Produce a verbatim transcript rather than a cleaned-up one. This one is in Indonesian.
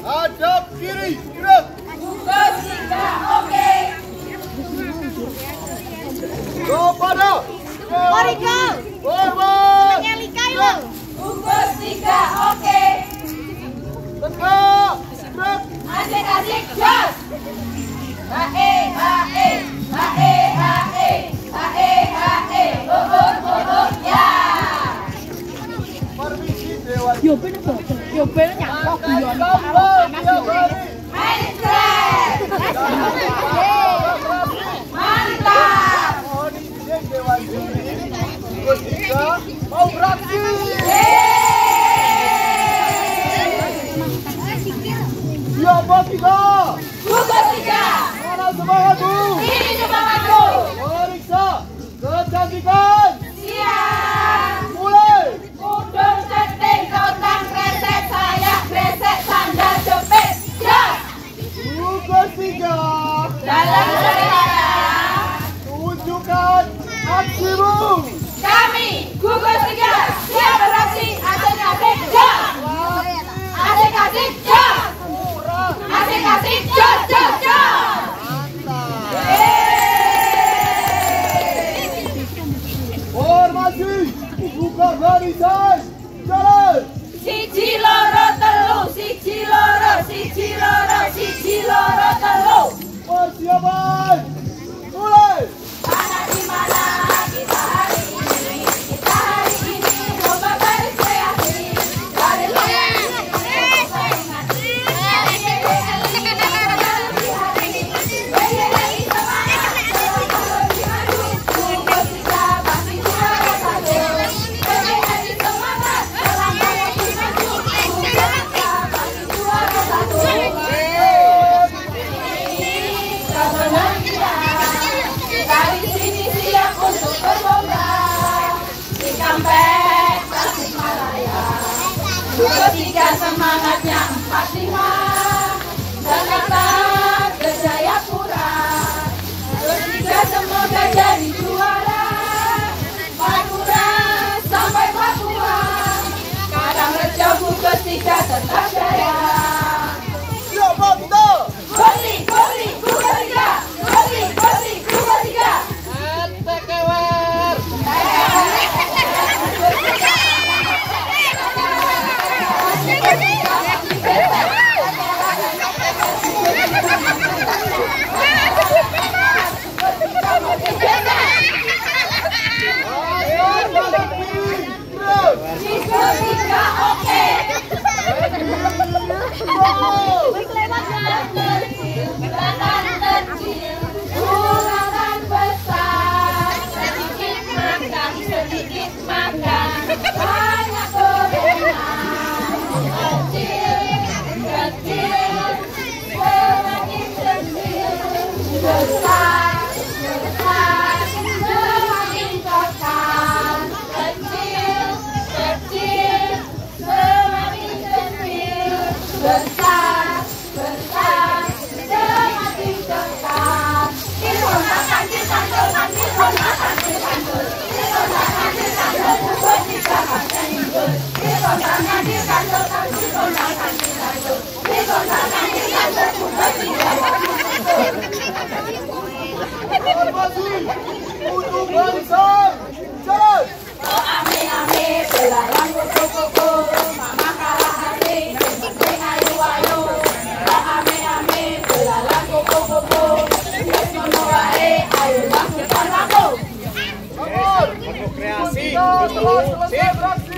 Hadap kiri, gerak. Gugus tiga, oke. Kepada Koriko. Forward. Mengelika lo. Gugus tiga, oke. Tegak, gerak. Asik-asik, jos. Hae, hae, hae, hae, hae, hae. Oh, oh, oh, oh, ya. Permisi Dewan. Yo bener kok. Yo bener nyangkok guyon karo panas yo. Main stres. Mantap. Mohon izin Dewan Juri. Gugus tiga mau beraksi. Siapa tiga? Gugus tiga. Mana semangatmu? Ini semangatku. Periksa kecantikan. Siap. Mulai. Kudung ceting, kotang kresek, sayap kresek, sandal jepit. Jos. Gugus tiga. Dalam suara. Tunjukkan aksimu. Kami gugus tiga siap beraksi. Asik-asik jos. Asik-asik jos. Asik-asik jos, jos, jos. Formasi. Buka barisan. Jalan. Siji loro telu, siji loro, siji loro, siji loro telu. Persiapan. Mulai. Mana di mana kita hari ini? Kita hari ini lomba baris kreasi. Baris dari sini siap untuk berlomba di Kampek Tasikmalaya. Ketiga semangatnya empat lima Jakarta ke Jayapura. Ketiga semoga jadi juara Madura sampai Papua. Karangrejo gugus tiga tetap jaya. Siapa kita? Goli, goli, gugus tiga. Goli, goli, gugus tiga. Tekewer. Gugus tiga, oke. Ulangan kecil, ulangan besar, sedikit makan, sedikit makan, banyak gorengan. Kecil, kecil, semakin kecil, besar, besar, semakin kekal. Kecil, kecil, semakin kecil, besar, besar, semakin kekal. Dikontakan, ditanggulkan, dikontakan, ditanggul. Dikontakan, ditanggul, gugus tiga pakai inggul. Dikontakan, ditanggulkan, dikontakan, ditanggul. Dikontakan, ditanggul, gugus tiga pakai inggul. Formasi. Untuk barisan. Jalan. Oh ame ame, belalang kuku kuku, mama kalah hati, penting ayu ayu. Oh ame ame, belalang kuku kuku, wes ngono wae, ayo lakukan laku. Kreasi. Setelah selesai beraksi.